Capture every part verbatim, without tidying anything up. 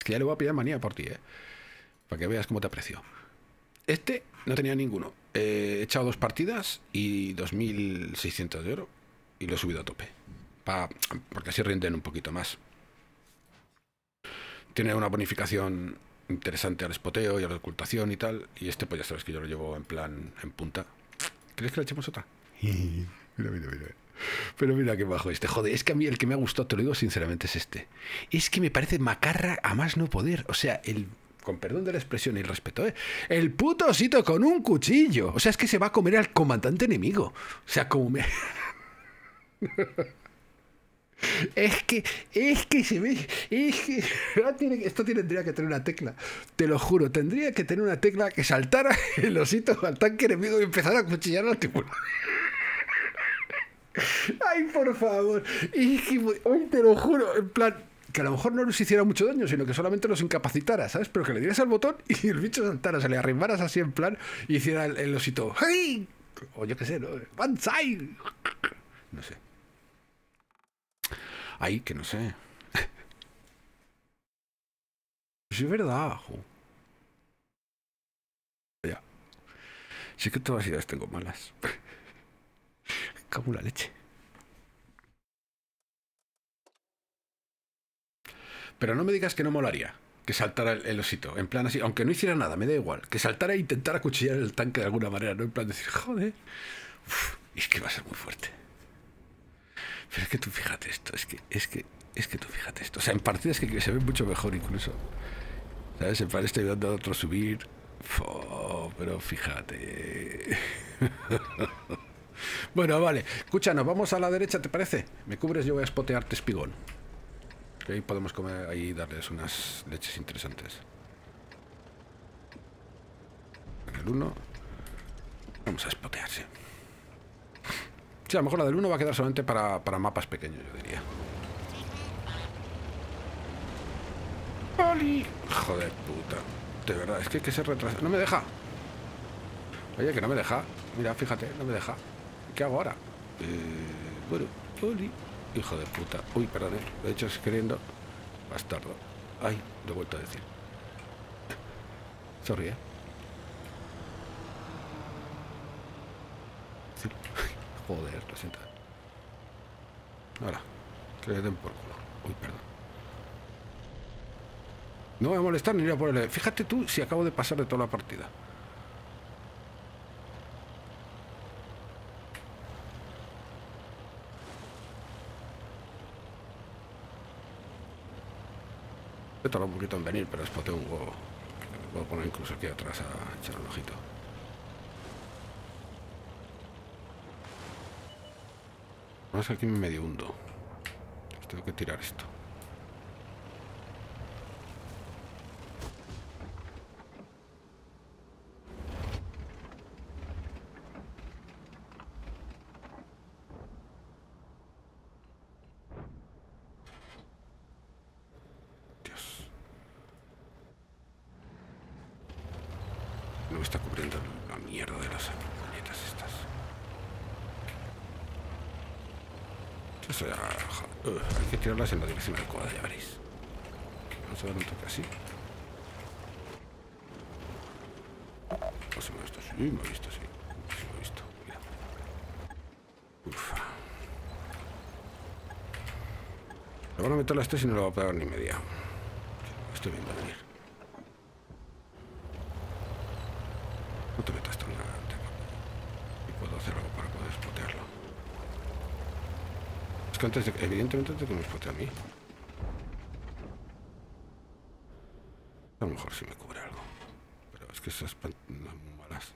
Es que ya le voy a pillar manía por ti, ¿eh? Para que veas cómo te aprecio. Este no tenía ninguno. Eh, he echado dos partidas y dos mil seiscientos de oro. Y lo he subido a tope. Pa, porque así rinden un poquito más. Tiene una bonificación interesante al espoteo y a la ocultación y tal. Y este, pues ya sabes que yo lo llevo en plan en punta. ¿Crees que le echemos otra? Mira, mira, mira. Pero mira qué bajo este. Joder, es que a mí el que me ha gustado, te lo digo sinceramente, es este. Es que me parece macarra a más no poder. O sea, el... Con perdón de la expresión y el respeto, ¿eh? El puto osito con un cuchillo. O sea, es que se va a comer al comandante enemigo. O sea, como me... Es que, es que se ve, es que esto tendría que tener una tecla, te lo juro, tendría que tener una tecla que saltara el osito al tanque enemigo y empezara a cuchillar al tiburón. Ay, por favor, es que, hoy te lo juro, en plan, que a lo mejor no nos hiciera mucho daño, sino que solamente los incapacitara, ¿sabes? Pero que le dieras al botón y el bicho saltara, se le arrimaras así en plan y hiciera el, el osito, ¡hey! O yo qué sé, ¿no? ¡Banzai! No sé. Ay, que no sé. Sí, es verdad. Ya. Sí que todas las ideas tengo malas. Como la leche. Pero no me digas que no molaría que saltara el, el osito. En plan así, aunque no hiciera nada, me da igual. Que saltara e intentara cuchillar el tanque de alguna manera, ¿no? En plan decir, joder. Uf, es que va a ser muy fuerte. Pero es que tú fíjate esto, es que, es que, es que tú fíjate esto. O sea, en partidas que se ve mucho mejor incluso. ¿Sabes? En plan estoy dando a otro subir. Oh, pero fíjate. Bueno, vale. Escúchanos, vamos a la derecha, ¿te parece? Me cubres, yo voy a spotearte espigón. Que ahí podemos comer, ahí darles unas leches interesantes. En el uno. Vamos a spotearse. Sí, a lo mejor la del uno va a quedar solamente para, para mapas pequeños, yo diría. ¡Poli! Joder, puta. De verdad, es que, que se retrasa. No me deja. Oye, que no me deja. Mira, fíjate, no me deja. ¿Qué hago ahora? Eh, bueno, Poli. Hijo de puta. Uy, perdón, lo he hecho queriendo. Bastardo. Ay, lo he vuelto a decir. Sorry, ¿eh? Joder, lo siento. Ahora, que le den por culo. Uy, perdón. No voy a molestar ni ir a por el... Fíjate tú si acabo de pasar de toda la partida. He tardado un poquito en venir, pero spoteo un huevo. Me puedo poner incluso aquí atrás a echar un ojito. Más aquí me medio hundo. Tengo que tirar esto. Dios. No me está cubriendo la mierda de las puñetas estas. Eso ya... Uh, hay que tirarlas en la dirección adecuada, ya veréis. Vamos a dar un toque así. ¿O se me ha visto? Sí, me ha visto, sí. Sí, me ha visto. Mira. Ufa. Le van a meter las tres y no le va a pegar ni media. Estoy viendo venir. No te metas tan grande. Y puedo hacer algo para poder spotearlo. Es que antes de... Evidentemente antes de que me spotee a mí. A lo mejor sí me cubre algo. Pero es que esas pan... no, muy malas.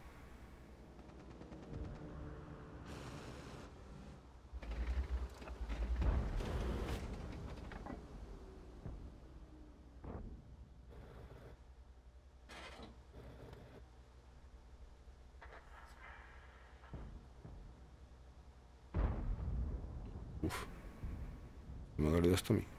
Uf. Me ha dolido esto a mí.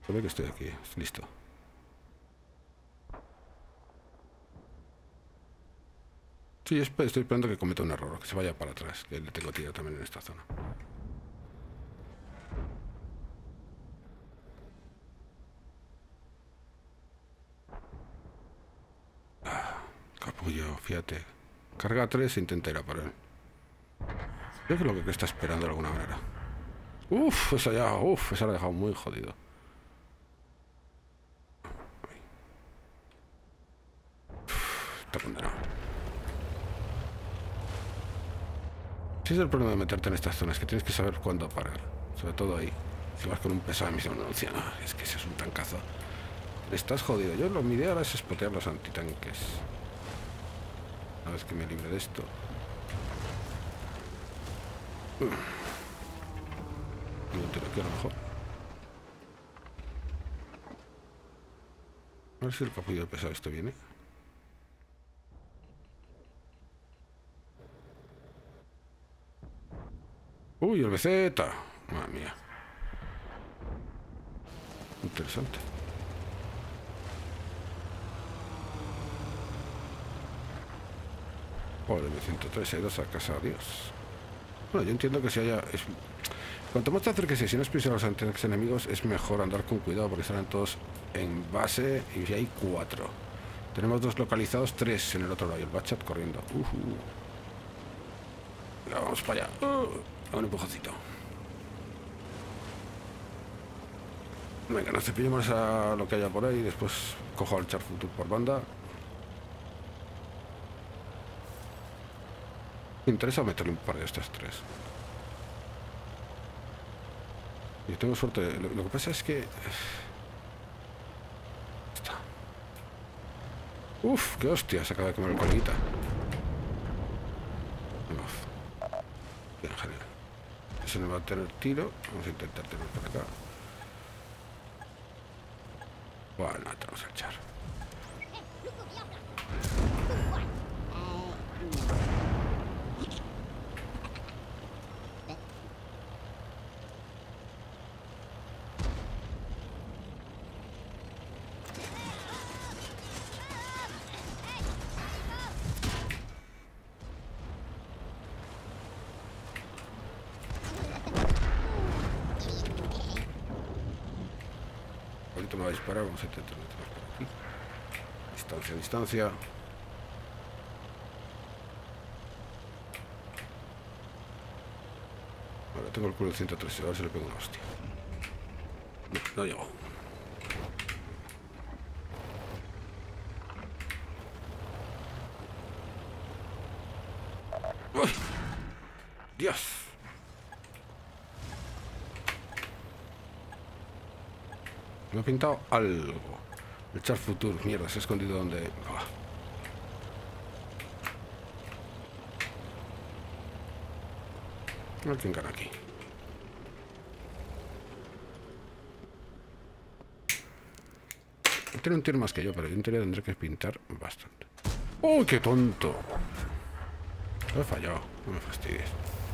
Ve que estoy aquí, listo. Sí, estoy esperando que cometa un error, que se vaya para atrás, que le tengo tiro también en esta zona. Ah, capullo, fíjate. Carga tres e intenta ir a por él. Creo que es lo que está esperando de alguna manera. Uf, esa ya, uf, esa la ha dejado muy jodido. Uf, está condenado. Si es el problema de meterte en estas zonas, que tienes que saber cuándo parar. Sobre todo ahí. Si vas con un pesado de misión, no, no, es que ese es un tancazo. Estás jodido. Yo lo, mi idea ahora es espotear los antitanques. Una vez que me libre de esto. Y un tiro aquí a lo mejor. A ver si el capullo del pesado este viene. Uy, el B Z. Madre mía. Interesante. Joder, M ciento tres, hay dos a casa, adiós. Bueno, yo entiendo que si haya... Es... Cuanto más te acerques y si no es prisa a los antitanques enemigos, es mejor andar con cuidado porque estarán todos en base y hay cuatro. Tenemos dos localizados, tres en el otro lado y el Bachat corriendo. Uh -huh. Vamos para allá. Uh, un empujoncito. Venga, nos cepillemos a lo que haya por ahí y después cojo al Char Futur por banda. Me interesa meterle un par de estas tres. Yo tengo suerte. Lo, lo que pasa es que... Está. Uf, qué hostia, se acaba de comer el coleguita. Bien, genial. Ese no va a tener tiro. Vamos a intentar tener por acá. Bueno, no, tenemos que echar. Me va a disparar, vamos a intentar meternos por aquí. Distancia, distancia. Ahora tengo el culo de ciento tres, a ver si le pego una hostia. No, no llego. ¡Uy! ¡Dios! Me ha pintado algo. El Char Futur, mierda, se ha escondido donde... Oh. A ver quién gana aquí. Tiene un tiro más que yo, pero yo en teoría tendré que pintar bastante. ¡Uy, qué tonto! Lo he fallado, no me fastidies.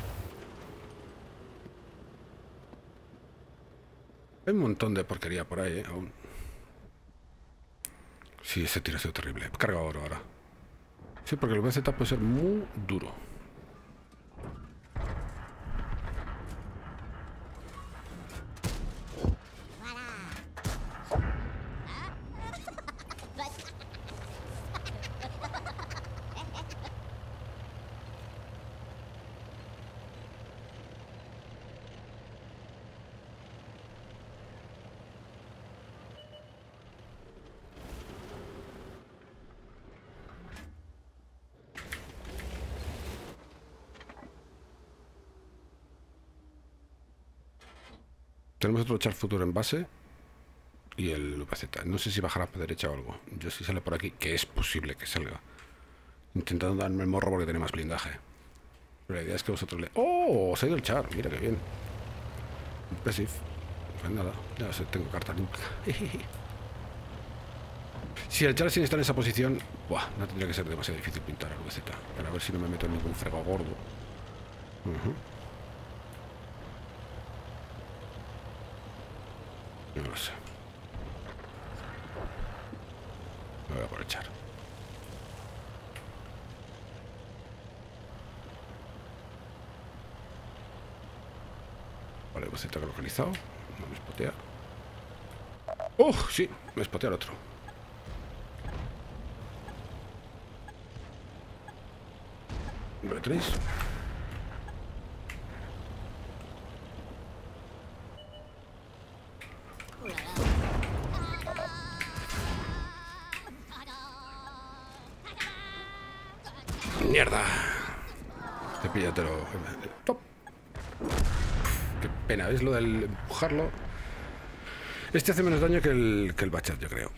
Hay un montón de porquería por ahí, ¿eh? Aún. Sí, ese tiro ha sido terrible. Carga oro ahora. Sí, porque el B Z puede ser muy duro. Tenemos otro Char Futur en base y el V Z. No sé si bajará para derecha o algo. Yo si sale por aquí, que es posible que salga. Intentando darme el morro porque tiene más blindaje. Pero la idea es que vosotros le... ¡Oh! Se ha ido el Char. Mira qué bien. Impressive. Pues nada, ya sé, tengo carta limpia. Si el Char sin estar en esa posición, buah, no tendría que ser demasiado difícil pintar al V Z. Para ver si no me meto en ningún frego gordo. Uh-huh. No lo sé. Me voy a aprovechar. Vale, pues está localizado. No me spotea. ¡Oh! Sí, me spotea el otro. ¿Lo tenéis? ¡Mierda! Cepillatelo. ¡Top! Qué pena, ¿ves lo del empujarlo? Este hace menos daño que el, que el bachat, yo creo.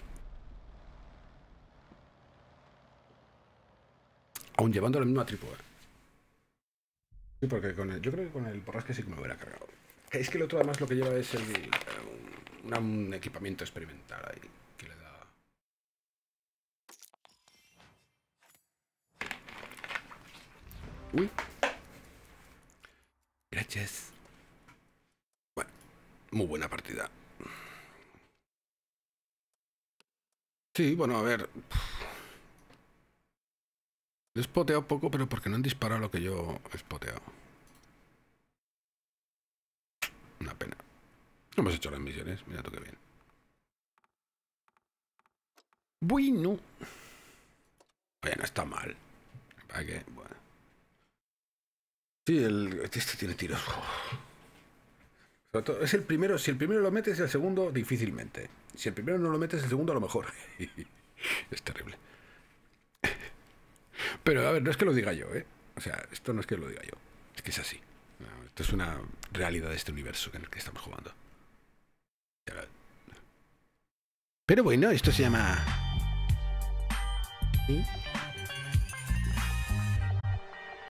Aún llevando la misma tripo, ¿eh? Sí, porque con el, yo creo que con el borrasque sí que me hubiera cargado. Es que el otro además lo que lleva es el, un, un equipamiento experimental ahí, que le da... Uy. Gracias. Bueno, muy buena partida. Sí, bueno, a ver... He spoteado poco, pero porque no han disparado lo que yo he spoteado. Una pena. No hemos hecho las misiones, mira tú qué bien. Bueno. Oye, no está mal. ¿Para qué? Bueno. Sí, el, este tiene tiros. Sobre todo, es el primero. Si el primero lo metes, el segundo difícilmente. Si el primero no lo metes, el segundo a lo mejor. Es terrible. Pero a ver, no es que lo diga yo, ¿eh? O sea, esto no es que lo diga yo. Es que es así. No, esto es una realidad de este universo en el que estamos jugando. Pero bueno, esto se llama... ¿Sí?